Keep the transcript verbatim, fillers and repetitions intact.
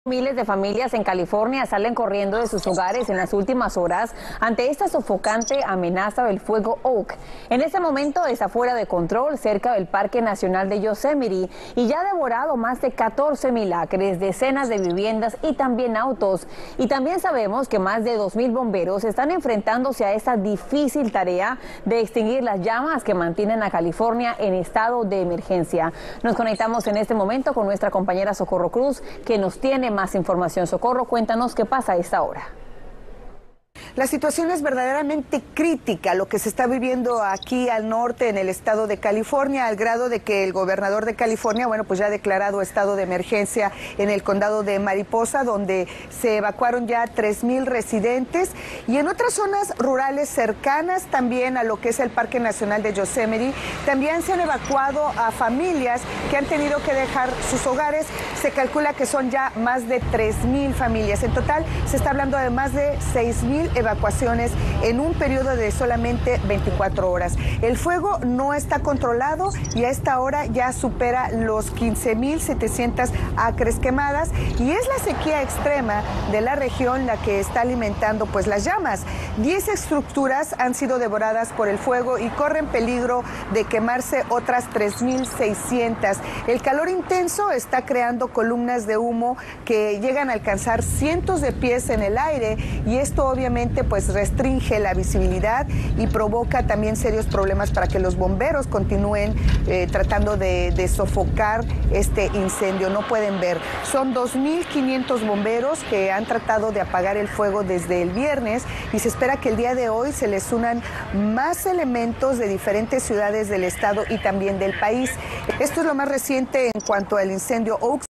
Miles de familias en California salen corriendo de sus hogares en las últimas horas ante esta sofocante amenaza del fuego Oak. En este momento está fuera de control cerca del Parque Nacional de Yosemite y ya ha devorado más de catorce mil acres, decenas de viviendas y también autos. Y también sabemos que más de dos mil bomberos están enfrentándose a esta difícil tarea de extinguir las llamas que mantienen a California en estado de emergencia. Nos conectamos en este momento con nuestra compañera Socorro Cruz, que nos tiene más información. Socorro, cuéntanos qué pasa a esta hora. La situación es verdaderamente crítica, lo que se está viviendo aquí al norte en el estado de California, al grado de que el gobernador de California, bueno, pues ya ha declarado estado de emergencia en el condado de Mariposa, donde se evacuaron ya tres mil residentes, y en otras zonas rurales cercanas también a lo que es el Parque Nacional de Yosemite, también se han evacuado a familias que han tenido que dejar sus hogares. Se calcula que son ya más de tres mil familias. En total se está hablando de más de seis mil evacuaciones en un periodo de solamente veinticuatro horas. El fuego no está controlado y a esta hora ya supera los quince mil setecientas acres quemadas, y es la sequía extrema de la región la que está alimentando pues las llamas. diez estructuras han sido devoradas por el fuego y corren peligro de quemarse otras tres mil seiscientas. El calor intenso está creando columnas de humo que llegan a alcanzar cientos de pies en el aire, y esto obviamente pues restringe la visibilidad y provoca también serios problemas para que los bomberos continúen eh, tratando de, de sofocar este incendio. No pueden ver. Son dos mil quinientos bomberos que han tratado de apagar el fuego desde el viernes, y se espera que el día de hoy se les unan más elementos de diferentes ciudades del estado y también del país. Esto es lo más reciente en cuanto al incendio Oak.